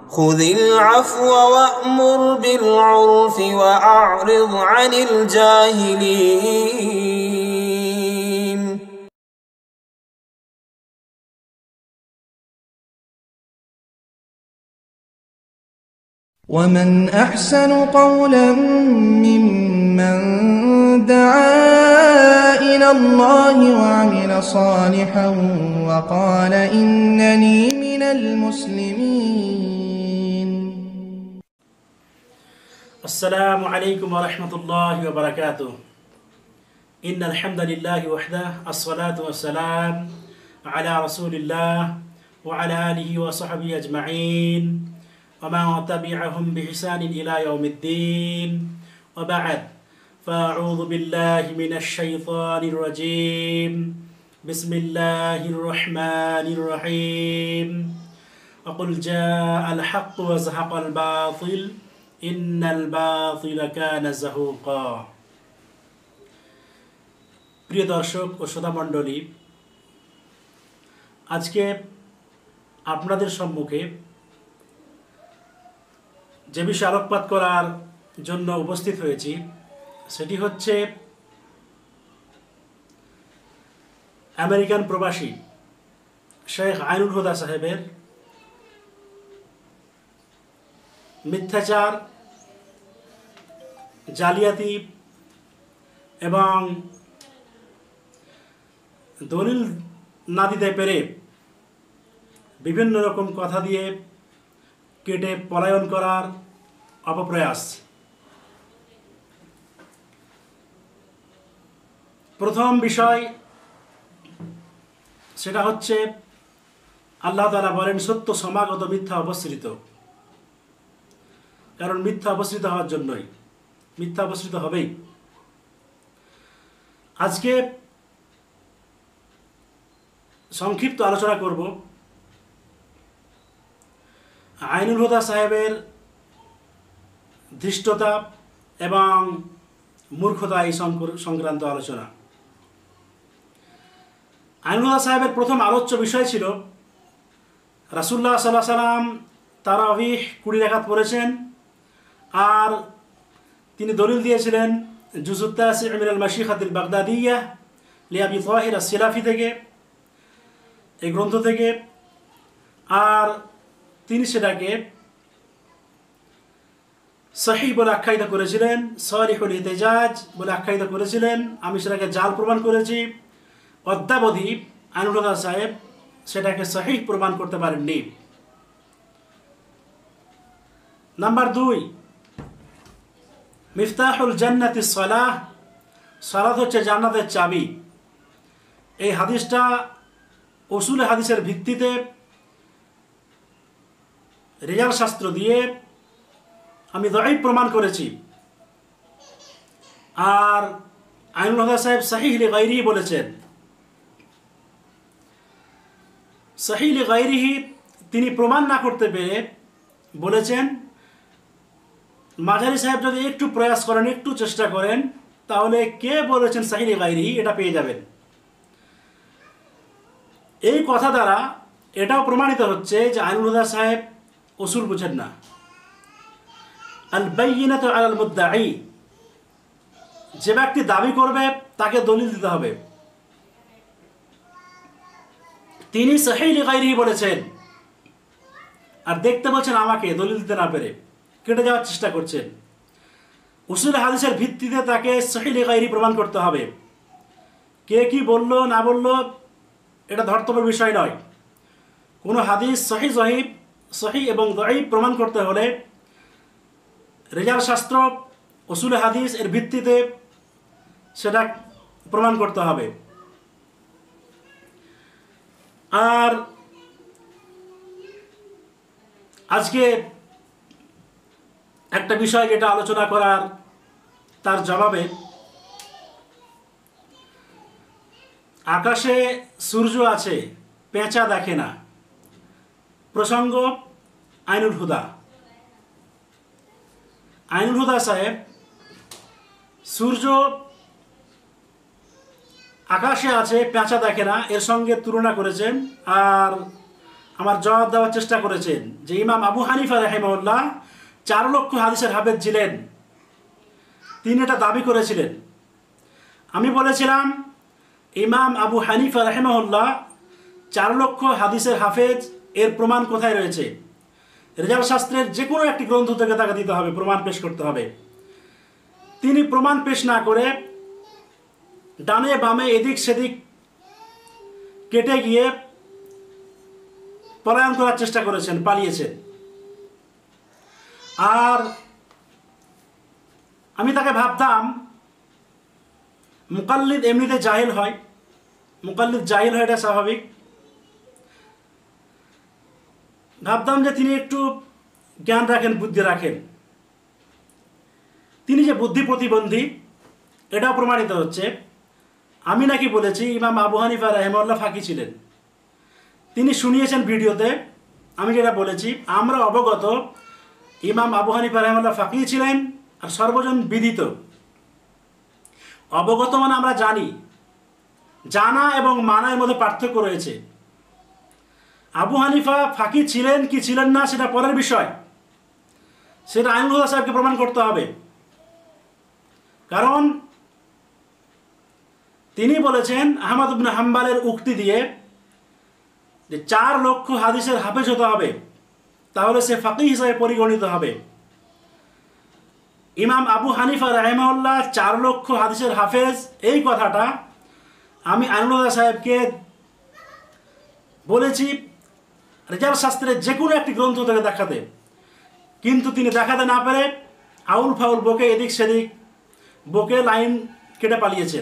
خذ العفو وأمر بالعرف وأعرض عن الجاهلين. ومن أحسن قولا ممن دعا إلى الله وعمل صالحا وقال إنني من المسلمين. السلام عليكم ورحمة الله وبركاته. إن الحمد لله وحده الصلاة والسلام على رسول الله وعلى آله وصحبه أجمعين ومن تبعهم بإحسان إلى يوم الدين وبعد، فأعوذ بالله من الشيطان الرجيم. بسم الله الرحمن الرحيم. وقل جاء الحق وزهق الباطل إن الباطل كان زهوقا. প্রিয় দর্শক ও শ্রোতা মণ্ডলী, আজকে আপনাদের সম্মুখে যে বিষয়ে আলোকপাত করার জন্য উপস্থিত হয়েছি সেটি হচ্ছে আমেরিকান প্রবাসী শেখ আইনুল হুদা সাহেবের মিথ্যাচার, জালিয়াতি এবং দলিল না দিতে পেরে বিভিন্ন রকম কথা দিয়ে কেটে পলায়ন করার অপপ্রয়াস। প্রথম বিষয় সেটা হচ্ছে আল্লাহ তাআলা বলেন সত্য সমাগত মিথ্যা অবসৃত। কারণ মিথ্যা অবসৃত হওয়ার জন্যই, মিথ্যা অবসৃত হবেই। আজকে সংক্ষিপ্ত আলোচনা করব আইনুল হুদা সাহেবের ধৃষ্টতা এবং মূর্খতা এই সংক্রান্ত আলোচনা। আইনুল হুদা সাহেবের প্রথম আলোচ্য বিষয় ছিল রাসূলুল্লাহ সাল্লাল্লাহু আলাইহি ওয়াসাল্লাম তারাবিহ 20 রাকাত পড়েছেন, আর তিনি দলিল দিয়েছিলেন জুজুত তাসি' মিনাল মাশিখাতিল বাগদাদিয়াহ লিআবি তাহির আস-সিলাফি থেকে, এই গ্রন্থ থেকে। আর তিনি সেটাকে সহিহ বলে আখ্যায়িত করেছিলেন, সরিহুল ইহতিজাজ বলে আখ্যায়িত করেছিলেন। আমি সেটাকে জাল প্রমাণ করেছি। অদ্যাবধি আইনুল হুদা সাহেব সেটাকে সহিহ প্রমাণ করতে পারেননি। নাম্বার 2, মিফতাহুল জান্নাতি সালাহ, সালাত হচ্ছে জান্নাতের চাবি। এই হাদিসটা উসুল হাদিসের ভিত্তিতে রিজাল শাস্ত্র দিয়ে আমি দাঈফ প্রমাণ করেছি। আর আইনুল হুদা সাহেব সহিহ লিগাইরিহি বলেছেন। সহিহ লিগাইরিহি তিনি প্রমাণ না করতে পেরে বলেছেন মাঝারি সাহেব যদি একটু প্রয়াস করেন, একটু চেষ্টা করেন, তাহলে কে বলেছেন সহিহ লিগাইরিহি এটা পেয়ে যাবেন। এই কথা দ্বারা এটাও প্রমাণিত হচ্ছে যে আইনুল হুদা সাহেব উসুল বুঝেন না। আল বাইয়িনাতু আলাল মুদ্দাঈ, যে ব্যক্তি দাবি করবে তাকে দলিল দিতে হবে। তিনি সহিহ লিগাইরিহি বলেছেন আর দেখতে বলছেন আমাকে দলিল দিতে না পেরে কেটে যাওয়ার চেষ্টা করছেন। উসুল হাদিসের ভিত্তিতে তাকে সহিহ লিগাইরিহি প্রমাণ করতে হবে। কে কি বলল না বলল এটা ধর্তব্য বিষয় নয়। কোনো হাদিস সহিহ এবং দাঈফ প্রমাণ করতে হলে রিজাল শাস্ত্র, উসুল হাদিস এর ভিত্তিতে সেটা প্রমাণ করতে হবে। আর আজকে একটা বিষয় যেটা আলোচনা করার তার জবাবে, আকাশে সূর্য আছে, পেঁচা দেখে না। প্রসঙ্গ আইনুল হুদা। আইনুল হুদা সাহেব সূর্য আকাশে আছে, পেঁচা দেখে না, এর সঙ্গে তুলনা করেছেন। আর আমার জবাব দেওয়ার চেষ্টা করেছেন যে ইমাম আবু হানিফা রাহিমাহুল্লাহ 4 লক্ষ হাদিসের হাফেজ ছিলেন, তিনি এটা দাবি করেছিলেন। আমি বলেছিলাম ইমাম আবু হানিফা রাহিমাহুল্লাহ 4 লক্ষ হাদিসের হাফেজ, এর প্রমাণ কোথায় রয়েছে? রেজাল শাস্ত্রের যে কোনো একটি গ্রন্থ থেকে তাকে দিতে হবে, প্রমাণ পেশ করতে হবে। তিনি প্রমাণ পেশ না করে ডানে বামে এদিক সেদিক কেটে গিয়ে পলায়ন করার চেষ্টা করেছেন, পালিয়েছেন। আর আমি তাকে ভাবতাম মুকাল্লিদ এমনিতে জাহিল হয়, মুকাল্লিদ জাহিল হয়, এটা স্বাভাবিক। ভাবতাম যে তিনি একটু জ্ঞান রাখেন, বুদ্ধি রাখেন। তিনি যে বুদ্ধি প্রতিবন্ধী এটাও প্রমাণিত হচ্ছে। আমি নাকি বলেছি ইমাম আবু হানিফা রাহিমাহুল্লাহ ফাঁকি ছিলেন, তিনি শুনিয়েছেন ভিডিওতে আমি যেটা বলেছি। আমরা অবগত ইমাম আবু হানিফা রাহিমাহুল্লাহ ফাঁকি ছিলেন, আর সর্বজন বিদিত। অবগত মানে আমরা জানি, জানা এবং মানার মধ্যে পার্থক্য রয়েছে। আবু হানিফা ফাঁকি ছিলেন কি ছিলেন না সেটা পরের বিষয়, সেটা আইনুল্লাহ সাহেবকে প্রমাণ করতে হবে। কারণ তিনি বলেছেন আহমদ ইবনে হাম্বলের উক্তি দিয়ে যে 4 লক্ষ হাদিসের হাফেজ হতে হবে, তাহলে সে ফাকি হিসাবে পরিগণিত হবে। ইমাম আবু হানিফা রাহিমাহুল্লাহ 4 লক্ষ হাদিসের হাফেজ, এই কথাটা আমি আইনুল্লাহ সাহেবকে বলেছি রেজাল শাস্ত্রের যে কোনো একটি গ্রন্থ থেকে দেখাতে, কিন্তু তিনি দেখাতে না পেরে আউল ফাউল বকে এদিক সেদিক বকে লাইন কেটে পালিয়েছেন।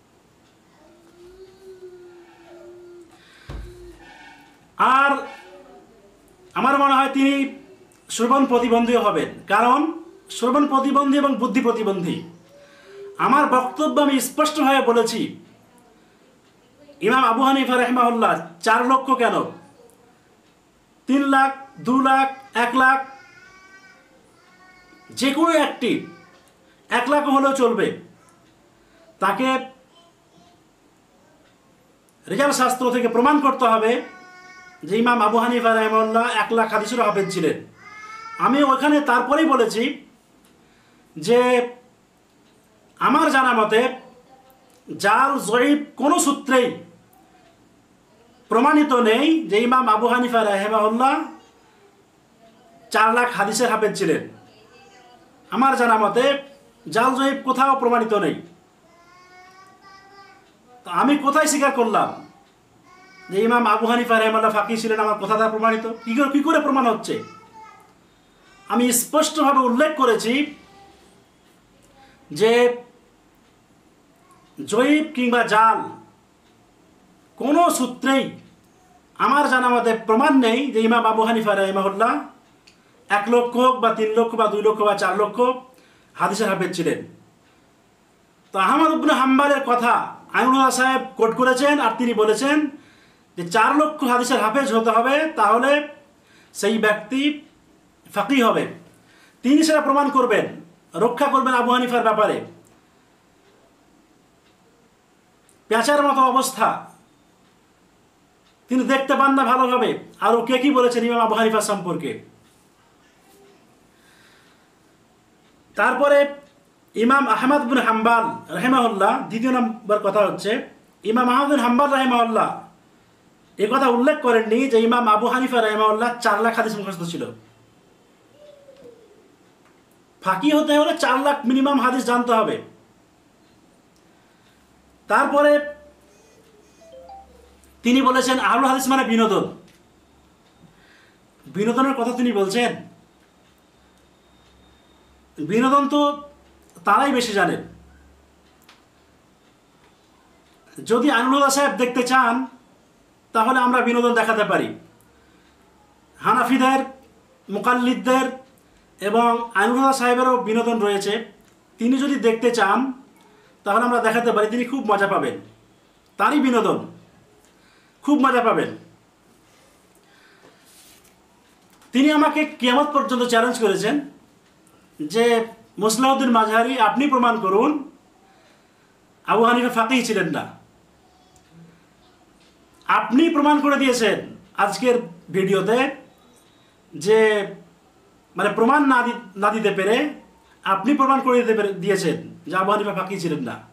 আর আমার মনে হয় তিনি শ্রবণ প্রতিবন্ধীও হবেন, কারণ শ্রবণ প্রতিবন্ধী এবং বুদ্ধি প্রতিবন্ধী। আমার বক্তব্য আমি স্পষ্টভাবে বলেছি ইমাম আবু হানিফা রাহিমাহুল্লাহ 4 লক্ষ কেন, 3 লাখ, 2 লাখ, 1 লাখ, যে কোনো একটি, 1 লাখ হলেও চলবে, তাকে রেজাল শাস্ত্র থেকে প্রমাণ করতে হবে যে ইমাম আবু হানিফা রাহিমাহুল্লাহ 1 লাখ হাদিসের হাফেজ ছিলেন। আমি ওখানে তারপরেই বলেছি যে আমার জানা মতে জাল জয়ীব কোনো সূত্রেই প্রমাণিত নেই যে ইমাম আবু হানিফা রাহিমাহুল্লাহ 4 লাখ হাদিসের হাফেজ ছিলেন। আমার জানা মতে জাল জয়ীব কোথাও প্রমাণিত নেই। তো আমি কোথায় স্বীকার করলাম যে ইমাম আবু হানিফা রাহিমাহুল্লাহ ফাঁকি ছিলেন? আমার কথাটা প্রমাণিত কি করে প্রমাণ হচ্ছে? আমি স্পষ্টভাবে উল্লেখ করেছি যে জয়ীব কিংবা জাল কোনো সূত্রেই আমার জানা মতে প্রমাণ নেই যে ইমাম আবু হানিফা রাহিমাহুল্লাহ 1 লক্ষ হোক বা 3 লক্ষ বা 2 লক্ষ বা 4 লক্ষ হাদিসের হাফেজ ছিলেন। তো আহমদ ইবনে হাম্বলের কথা আইনুল্লাহ সাহেব কোট করেছেন, আর তিনি বলেছেন যে 4 লক্ষ হাদিসের হাফেজ হতে হবে, তাহলে সেই ব্যক্তি ফাকি হবে। তিনি সেটা প্রমাণ করবেন, রক্ষা করবেন আবু হানিফার ব্যাপারে। পেঁচার মতো অবস্থা, তিনি দেখতে পান না ভালোভাবে। আর কে কি বলেছেন ইমাম আবু হানিফা সম্পর্কে? তারপরে ইমাম আহমদ বিন হাম্বল রাহিমাহুল্লাহ, দ্বিতীয় নম্বর কথা হচ্ছে ইমাম আহমদ বিন হাম্বল রাহিমাহুল্লাহ এ কথা উল্লেখ করেননি যে ইমাম আবু হানিফা রাহিমাহুল্লাহ 4 লাখ হাদিস মুখস্থ ছিল। ফাঁকি হতে হলে 4 লাখ মিনিমাম হাদিস জানতে হবে। তারপরে তিনি বলেছেন আহলুল হাদিস মানে বিনোদন। বিনোদনের কথা তিনি বলছেন, বিনোদন তো তারাই বেশি জানেন। যদি আইনুল্লাহ সাহেব দেখতে চান তাহলে আমরা বিনোদন দেখাতে পারি। হানাফিদের, মুকাল্লিদদের এবং আইনুল্লাহ সাহেবেরও বিনোদন রয়েছে। তিনি যদি দেখতে চান তাহলে আমরা দেখাতে পারি, তিনি খুব মজা পাবেন। তারই বিনোদন, খুব মজা পাবেন। তিনি আমাকে কিয়ামত পর্যন্ত চ্যালেঞ্জ করেছেন যে মুসলাউদ্দিন মাজহারি, আপনি প্রমাণ করুন আবু হানিফা ফাকিহ ছিলেন না। আপনি প্রমাণ করে দিয়েছেন আজকের ভিডিওতে যে মানে প্রমাণ না দিতে পেরে আপনি প্রমাণ করে দিয়েছেন যে আবু হানিফা ফাকি ছিলেন না।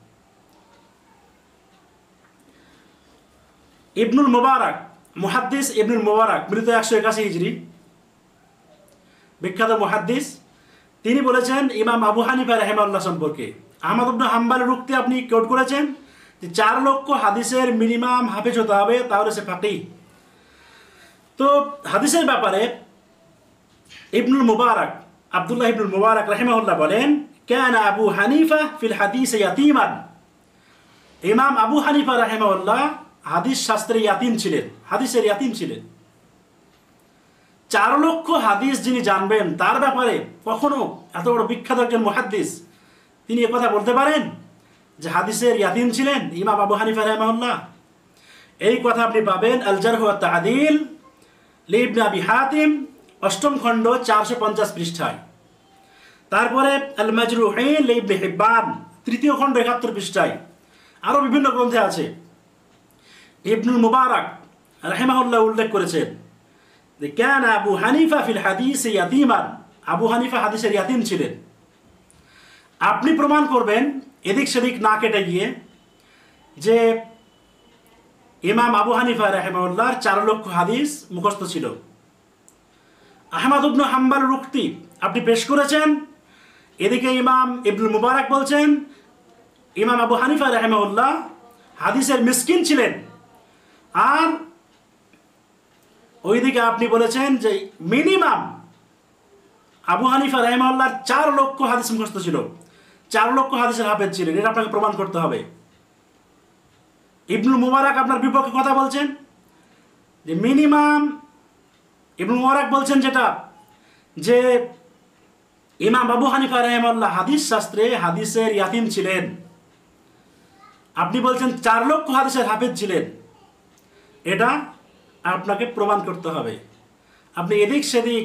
ইবনুল মুবারক, মুহাদ্দিস ইবনুল মুবারক, মৃত 181 হিজরি, বিখ্যাত মুহাদ্দিস, তিনি বলেছেন ইমাম আবু হানিফা রাহিমাহুল্লাহ সম্পর্কে, আহমদ ইবনে হাম্বলের উক্তি আপনি কোট করেছেন যে 4 লক্ষ হাদিসের মিনিমাম হাফেজ হতে হবে, তাহলে সে ফাকি। তো হাদিসের ব্যাপারে ইবনুল মুবারক, আব্দুল্লাহ ইবনুল মুবারক রাহিমাহুল্লাহ বলেন, কানা আবু হানিফা ফিল হাদিস ইয়াতীমান, ইমাম আবু হানিফা রাহিমাহুল্লাহ হাদিস শাস্ত্রে ইয়াতিম ছিলেন, হাদিসের ইয়াতিম ছিলেন। 4 লক্ষ হাদিস যিনি জানবেন তার ব্যাপারে কখনো এত বড় বিখ্যাত একজন মুহাদ্দিস তিনি একথা বলতে পারেন যে হাদিসের ইয়াতিম ছিলেন ইমাম আবু হানিফা রাহিমাহুল্লাহ? এই কথা আপনি পাবেন আল জারহ ওয়াত তা'দীল লিবনে আবি হাতিম 8ম খণ্ড 450 পৃষ্ঠায়। তারপরে আল মাজরুহিন লিবনে হিব্বান 3য় খণ্ড 71 পৃষ্ঠায়। আরও বিভিন্ন গ্রন্থে আছে। ইবনুল মুবারক রাহিমাহুল্লাহ উল্লেখ করেছেন যে কানা আবু হানিফা ফিল হাদিস ইয়াতীমান, আবু হানিফা হাদিসের ইয়াতিম ছিলেন। আপনি প্রমাণ করবেন এদিক সেদিক না কেটে গিয়ে যে ইমাম আবু হানিফা রাহিমাহুল্লাহর 4 লক্ষ হাদিস মুখস্থ ছিল। আহমদ ইবনে হাম্বলের উক্তি আপনি পেশ করেছেন, এদিকে ইমাম ইবনুল মুবারক বলছেন ইমাম আবু হানিফা রাহিমাহুল্লাহ হাদিসের মিসকিন ছিলেন, আর ওইদিকে আপনি বলেছেন যে মিনিমাম আবু হানিফা রাহিমাহুল্লাহর 4 লক্ষ হাদিস মুখস্থ ছিল, 4 লক্ষ হাদিসের হাফেজ ছিলেন। এটা আপনাকে প্রমাণ করতে হবে। ইবনুল মুবারক আপনার বিপক্ষে কথা বলছেন যে মিনিমাম, ইবনুল মুবারক বলছেন যেটা যে ইমাম আবু হানিফা রাহিমাহুল্লাহ হাদিস শাস্ত্রে হাদিসের ইয়াতিম ছিলেন, আপনি বলছেন 4 লক্ষ হাদিসের হাফেজ ছিলেন। এটা আপনাকে প্রমাণ করতে হবে। আপনি এদিক সেদিক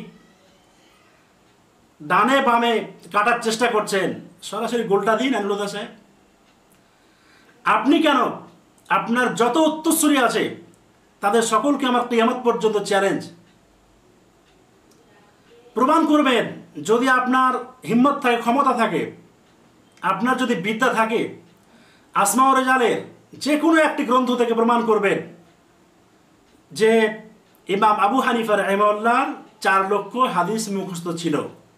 ডানে বামে কাটার চেষ্টা করছেন, সরাসরি গোলটা দিন আনুলতা সাহেব। আপনি কেন, আপনার যত উত্তরসূরি আছে তাদের সকলকে আমার কিয়ামত পর্যন্ত চ্যালেঞ্জ, প্রমাণ করবেন যদি আপনার হিম্মত থাকে, ক্ষমতা থাকে, আপনার যদি বিদ্যা থাকে, আসমা ও রেজালের যে কোনো একটি গ্রন্থ থেকে প্রমাণ করবেন যে ইমাম আবু হানিফা রাহিমাহুল্লাহর 4 লক্ষ হাদিস মুখস্থ ছিল।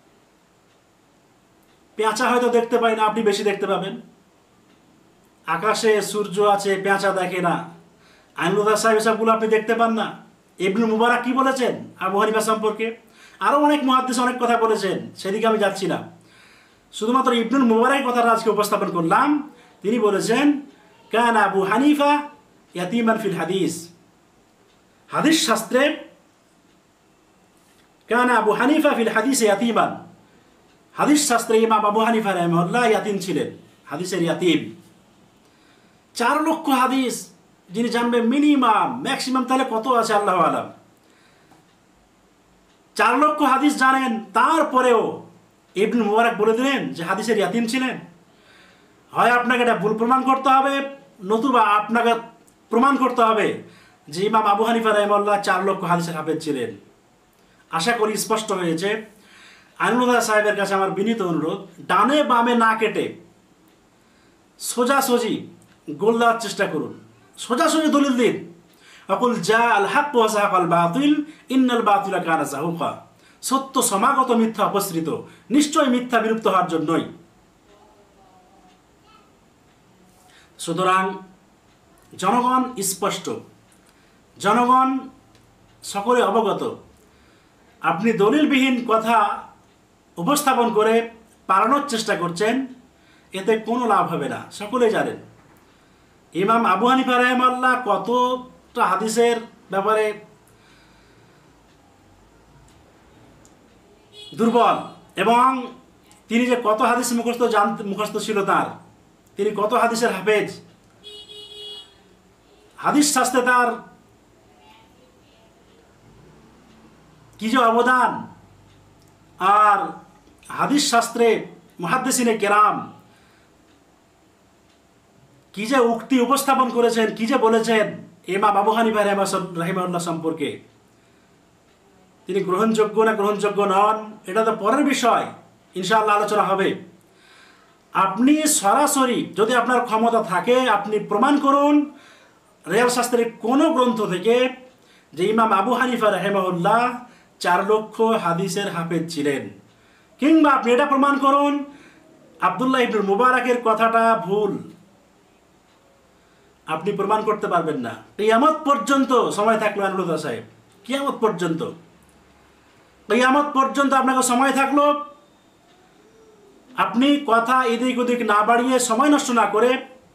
পেঁচা হয়তো দেখতে পাই না, আপনি বেশি দেখতে পাবেন। আকাশে সূর্য আছে, পেঁচা দেখে না। আইনুল্লাহ সাহেব এসবগুলো আপনি দেখতে পান না। ইবনুল মুবারক কি বলেছেন আবু হানিফা সম্পর্কে? আরও অনেক মুহাদ্দিস অনেক কথা বলেছেন, সেদিকে আমি যাচ্ছি না। শুধুমাত্র ইবনুল মুবারকের কথাটা আজকে উপস্থাপন করলাম। তিনি বলেছেন কানা আবু হানিফা ইয়াতীমান ফিল হাদিস, হাদিস শাস্ত্রে কানা আবু হানিফা ফিল হাদিস ইয়াতীমান, হাদিস শাস্ত্রে ইমাম আবু হানিফা রাহিমাহুল্লাহ ইয়াতিম ছিলেন, হাদিসের ইয়াতিম। 4 লক্ষ হাদিস যিনি জানবেন মিনিমাম, ম্যাক্সিমাম তাহলে কত আছে আল্লাহু আলাম। 4 লক্ষ হাদিস জানেন, তারপরেও ইবনুল মুবারক বলে দিলেন যে হাদিসের ইয়াতিম ছিলেন। হয় আপনাকে এটা ভুল প্রমাণ করতে হবে, নতুবা আপনাকে প্রমাণ করতে হবে যে ইমাম আবু হানিফা রাহিমাহুল্লাহ 4 লক্ষ হাদিসের হাফেজ ছিলেন। আশা করি স্পষ্ট হয়েছে। আইনুল্লাহ সাহেবের কাছে আমার বিনীত অনুরোধ, ডানে বামে না কেটে সোজাসুজি গোল দেওয়ার চেষ্টা করুন, সোজাসুজি দলিল দিন। আকুল জা আল হক ওয়া যাহাকাল বাতিল ইন্নাল বাতিলা কানা যাহুকা, সত্য সমাগত, মিথ্যা অপসৃত, নিশ্চয় মিথ্যা বিলুপ্ত হওয়ার জন্যই। সুতরাং জনগণ স্পষ্ট, জনগণ সকলে অবগত। আপনি দলিলবিহীন কথা উপস্থাপন করে পালানোর চেষ্টা করছেন, এতে কোনো লাভ হবে না। সকলেই জানেন ইমাম আবু হানিফা রাহিমাহুল্লাহ কতটা হাদিসের ব্যাপারে দুর্বল, এবং তিনি যে কত হাদিস মুখস্থ ছিল তার, তিনি কত হাদিসের হাফেজ, হাদিস শাস্ত্রে তার কি যে অবদান, আর হাদিস শাস্ত্রে মুহাদ্দিসিনে কেরাম কি যে উক্তি উপস্থাপন করেছেন, কি যে বলেছেন, ইমাম আবু হানিফা রাহিমাহুল্লাহ সম্পর্কে, তিনি গ্রহণযোগ্য না গ্রহণযোগ্য নন এটা তো পরের বিষয়, ইনশাআল্লাহ আলোচনা হবে। আপনি সরাসরি যদি আপনার ক্ষমতা থাকে আপনি প্রমাণ করুন রেয়াল শাস্ত্রের কোনো গ্রন্থ থেকে যে ইমাম আবু হানিফা রাহিমাহুল্লাহ 4 লক্ষ হাদিসের হাফেজ ছিলেন, কিংবা আপনি এটা প্রমাণ করুন আব্দুল্লাহ ইবনুল মুবারাকের কথাটা ভুল। আপনি প্রমাণ করতে পারবেন না। কিয়ামত পর্যন্ত সময় থাকলো আনুরুদ্ধ সাহেব, কিয়ামত পর্যন্ত, কিয়ামত পর্যন্ত আপনাকে সময় থাকলো। আপনি কথা এদিক ওদিক না বাড়িয়ে, সময় নষ্ট না করে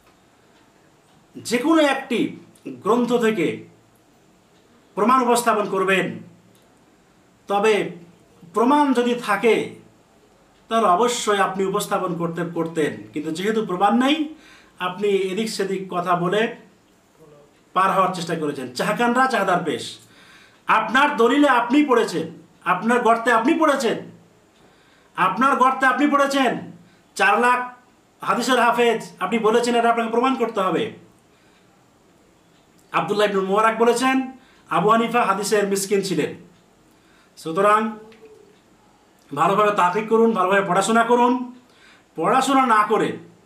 যে কোনো একটি গ্রন্থ থেকে প্রমাণ উপস্থাপন করবেন। তবে প্রমাণ যদি থাকে তাহলে অবশ্যই আপনি উপস্থাপন করতেন, কিন্তু যেহেতু প্রমাণ নেই আপনি এদিক সেদিক কথা বলে পার হওয়ার চেষ্টা করেছেন। চাহকানরা চাহদার পেশ, আপনার দলিলে আপনি পড়েছেন, আপনার গর্তে আপনি পড়েছেন, আপনার গর্তে আপনি পড়েছেন 4 লাখ হাদিসের হাফেজ, আপনি বলেছেন এটা আপনাকে প্রমাণ করতে হবে। আব্দুল্লাহ ইবনুল মুবারাক বলেছেন আবু হানিফা হাদিসের মিসকিন ছিলেন। সুতরাং ভালোভাবে তাহকিক করুন, ভালোভাবে পড়াশোনা করুন। পড়াশোনা না করে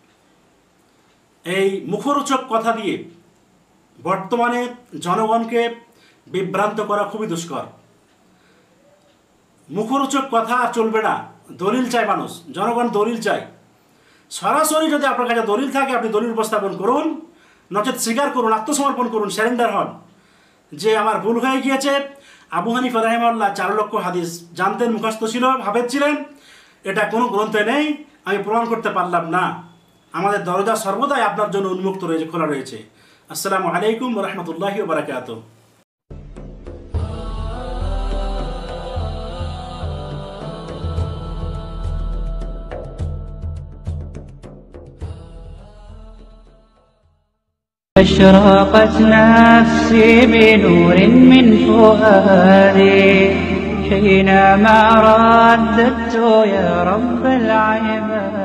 এই মুখরোচক কথা দিয়ে বর্তমানে জনগণকে বিভ্রান্ত করা খুবই দুষ্কর। মুখরোচক কথা চলবে না, দলিল চাই মানুষ, জনগণ দলিল চাই। সরাসরি যদি আপনার কাছে দলিল থাকে আপনি দলিল উপস্থাপন করুন, নচেত স্বীকার করুন, আত্মসমর্পণ করুন, স্যারেন্ডার হন যে আমার ভুল হয়ে গিয়েছে। আবু হানিফা রাহিমাহুল্লাহ 4 লক্ষ হাদিস জানতেন, মুখস্থ ছিল, হাফেজ ছিলেন, এটা কোনো গ্রন্থে নেই, আমি প্রমাণ করতে পারলাম না। আমাদের দরজা সর্বদাই আপনার জন্য উন্মুক্ত রয়েছে, খোলা রয়েছে। আসসালামু আলাইকুম ওয়া রাহমাতুল্লাহি ওয়া বারাকাতুহু। أشرقت نفسي بنور من فؤادي حينما رددت يا رب العباد.